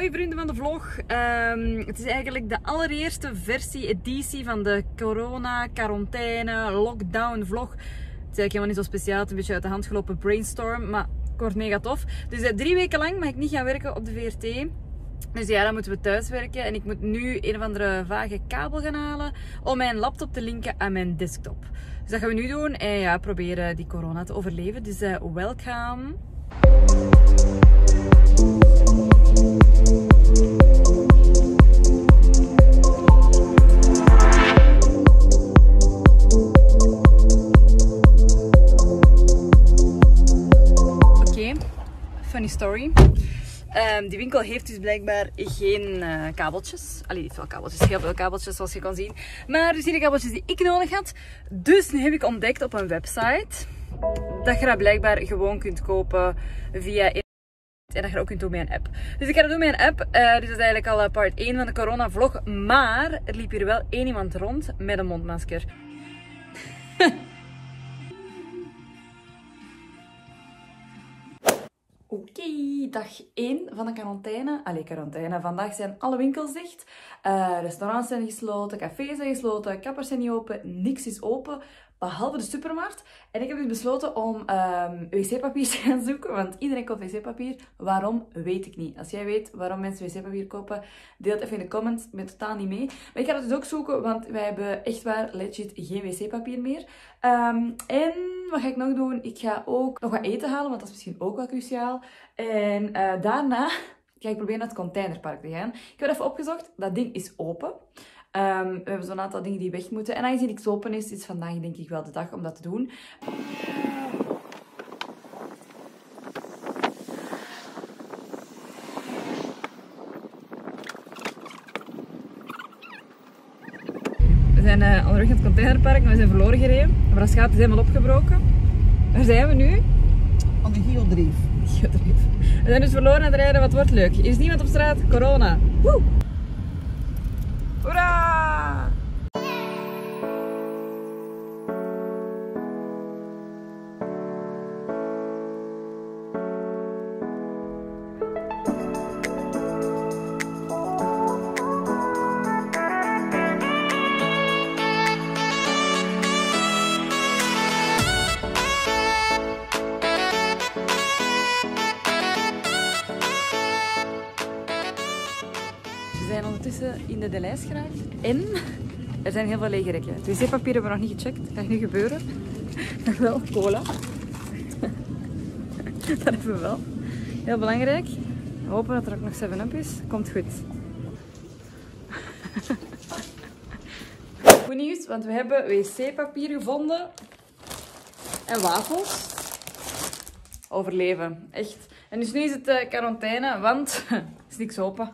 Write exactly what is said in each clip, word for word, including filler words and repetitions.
Hoi vrienden van de vlog. Um, het is eigenlijk de allereerste versie, editie van de corona, quarantaine, lockdown vlog. Het is eigenlijk helemaal niet zo speciaal, het is een beetje uit de hand gelopen brainstorm, maar het wordt mega tof. Dus uh, drie weken lang mag ik niet gaan werken op de V R T. Dus ja, dan moeten we thuis werken en ik moet nu een of andere vage kabel gaan halen om mijn laptop te linken aan mijn desktop. Dus dat gaan we nu doen en ja, proberen die corona te overleven. Dus uh, welkom. Funny story. Um, die winkel heeft dus blijkbaar geen uh, kabeltjes. Allee, niet veel kabeltjes, heel veel kabeltjes zoals je kan zien. Maar dus die kabeltjes die ik nodig had. Dus nu heb ik ontdekt op een website dat je dat blijkbaar gewoon kunt kopen via internet. En dat je dat ook kunt doen met een app. Dus ik ga dat doen met een app. Uh, dus dat is eigenlijk al part één van de corona vlog. Maar er liep hier wel één iemand rond met een mondmasker. Oké, okay, dag één van de quarantaine. Allee, quarantaine. Vandaag zijn alle winkels dicht. Uh, restaurants zijn gesloten, cafés zijn gesloten, kappers zijn niet open, niks is open. Behalve de supermarkt. En ik heb dus besloten om um, wc-papier te gaan zoeken. Want iedereen koopt wc-papier. Waarom? Weet ik niet. Als jij weet waarom mensen wc-papier kopen, deel het even in de comments. Ik ben totaal niet mee. Maar ik ga het dus ook zoeken, want wij hebben echt waar legit geen wc-papier meer. Um, en wat ga ik nog doen? Ik ga ook nog wat eten halen, want dat is misschien ook wel cruciaal. En uh, daarna ga ik proberen naar het containerpark te gaan. Ik heb even opgezocht. Dat ding is open. Um, we hebben zo'n aantal dingen die weg moeten. En aangezien niks open is, is vandaag denk ik wel de dag om dat te doen. We zijn uh, onderweg naar het containerpark en we zijn verloren gereden. Maar dat gaat is helemaal opgebroken. Waar zijn we nu? Aan de Geodreef. Geodreef. We zijn dus verloren aan het rijden, wat wordt leuk. Er is niemand op straat, corona. Woe! Hoera! We zijn ondertussen in de Delijs geraakt en er zijn heel veel lege rekken. Het wc-papier hebben we nog niet gecheckt. Dat gaat nu gebeuren. Nog wel cola. Dat hebben we wel. Heel belangrijk. We hopen dat er ook nog seven up is. Komt goed. Goed nieuws, want we hebben wc-papier gevonden. En wafels. Overleven. Echt. En dus nu is het uh, quarantaine, want er is niks open.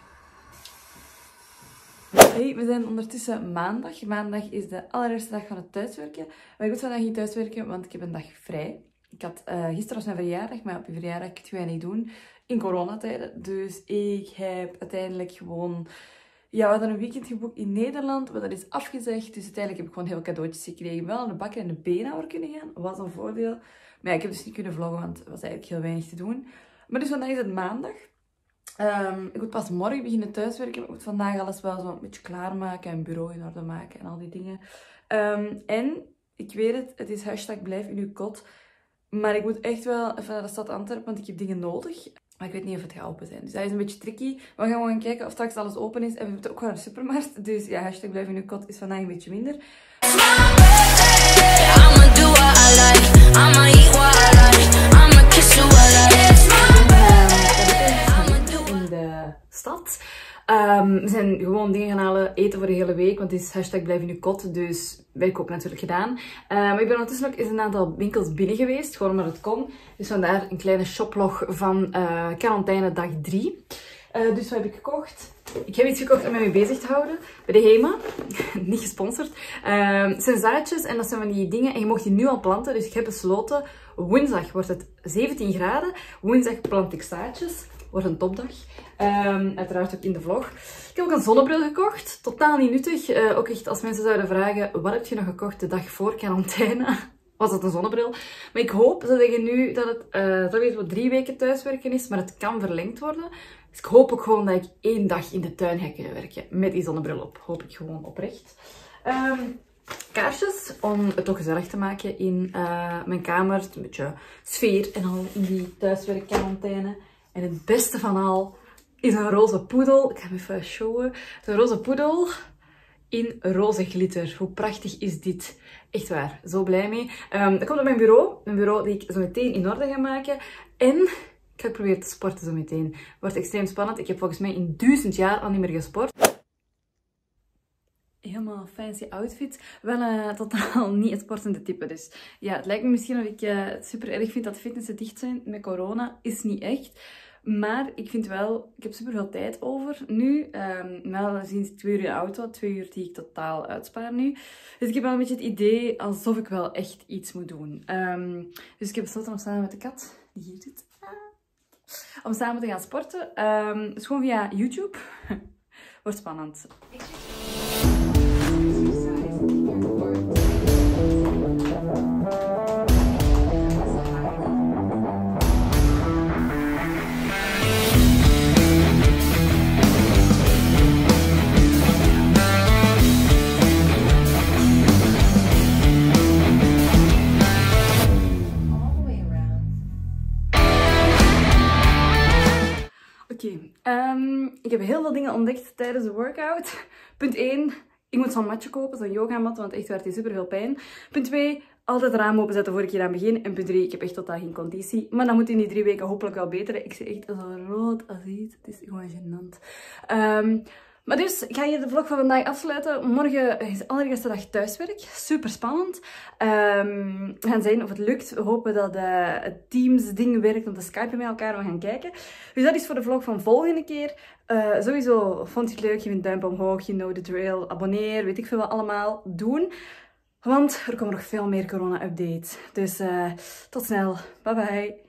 Hey, we zijn ondertussen maandag. Maandag is de allereerste dag van het thuiswerken. Maar ik moet vandaag niet thuiswerken, want ik heb een dag vrij. Ik had, uh, gisteren was mijn verjaardag, maar op je verjaardag kun je niet doen in coronatijden. Dus ik heb uiteindelijk gewoon... Ja, we hadden een weekend geboekt in Nederland, maar dat is afgezegd. Dus uiteindelijk heb ik gewoon heel cadeautjes gekregen. Wel aan de bakker en de beenhouwer kunnen gaan. Was een voordeel. Maar ja, ik heb dus niet kunnen vloggen, want er was eigenlijk heel weinig te doen. Maar dus vandaag is het maandag. Um, ik moet pas morgen beginnen thuiswerken. Ik moet vandaag alles wel zo een beetje klaarmaken en bureau in orde maken en al die dingen. Um, en, ik weet het, het is hashtag blijf in uw kot. Maar ik moet echt wel even naar de stad Antwerpen, want ik heb dingen nodig. Maar ik weet niet of het gaat open zijn. Dus dat is een beetje tricky. We gaan gewoon kijken of straks alles open is. En we moeten ook gewoon naar de supermarkt. Dus ja, hashtag blijf in uw kot is vandaag een beetje minder. Stad. Um, we zijn gewoon dingen gaan halen, eten voor de hele week, want het is hashtag blijf in uw kot, dus ben ik ook natuurlijk gedaan. Uh, maar ik ben ondertussen ook eens een aantal winkels binnen geweest, gewoon omdat het kon. Dus vandaar een kleine shoplog van uh, quarantaine dag drie. Uh, dus wat heb ik gekocht? Ik heb iets gekocht om mij mee bezig te houden bij de Hema. Niet gesponsord. Uh, het zijn zaadjes en dat zijn van die dingen en je mag die nu al planten, dus ik heb besloten, woensdag wordt het zeventien graden, woensdag plant ik zaadjes. Wordt een topdag. Um, uiteraard ook in de vlog. Ik heb ook een zonnebril gekocht. Totaal niet nuttig. Uh, ook echt als mensen zouden vragen, wat heb je nog gekocht de dag voor quarantaine? was het een zonnebril. Maar ik hoop, ze zeggen nu dat het uh, toch weer wat drie weken thuiswerken is, maar het kan verlengd worden. Dus ik hoop ook gewoon dat ik één dag in de tuin ga kunnen werken met die zonnebril op. Hoop ik gewoon oprecht. Um, kaarsjes om het toch gezellig te maken in uh, mijn kamer. Een beetje sfeer en al in die thuiswerkquarantaine. En het beste van al is een roze poedel. Ik ga hem even showen. Een roze poedel in roze glitter. Hoe prachtig is dit? Echt waar, zo blij mee. Um, dat komt op mijn bureau. Een bureau die ik zo meteen in orde ga maken. En ik ga proberen te sporten zo meteen. Wordt extreem spannend. Ik heb volgens mij in duizend jaar al niet meer gesport. Helemaal fancy outfit. Wel uh, totaal niet het sportende type. Dus ja, het lijkt me misschien dat ik uh, het super erg vind dat fitnessen dicht zijn met corona. Is niet echt. Maar ik vind wel, ik heb super veel tijd over nu. Um, wel sinds twee uur in de auto, twee uur die ik totaal uitspaar nu. Dus ik heb wel een beetje het idee alsof ik wel echt iets moet doen. Um, dus ik heb besloten om samen met de kat, die hier zit, om samen te gaan sporten. Um, dus gewoon via YouTube. Wordt spannend. Oké, okay. um, ik heb heel veel dingen ontdekt tijdens de workout. Punt één, ik moet zo'n matje kopen, zo'n yogamat, want echt werd hij super veel pijn. Punt twee, altijd het raam openzetten voor ik hier aan begin. En punt drie, ik heb echt totaal geen conditie. Maar dat moet in die drie weken hopelijk wel beteren. Ik zie echt zo rood als iets. Het is gewoon gênant. Um, maar dus, ik ga hier de vlog van vandaag afsluiten. Morgen is de allereerste dag thuiswerk. Super spannend. Um, we gaan zien of het lukt. We hopen dat uh, het Teams ding werkt om te skypen met elkaar. We gaan kijken. Dus dat is voor de vlog van volgende keer. Uh, sowieso, vond je het leuk? Geef een duimpje omhoog. You know the drill. Abonneer. Weet ik veel wat allemaal doen. Want er komen nog veel meer corona-updates. Dus uh, tot snel. Bye bye.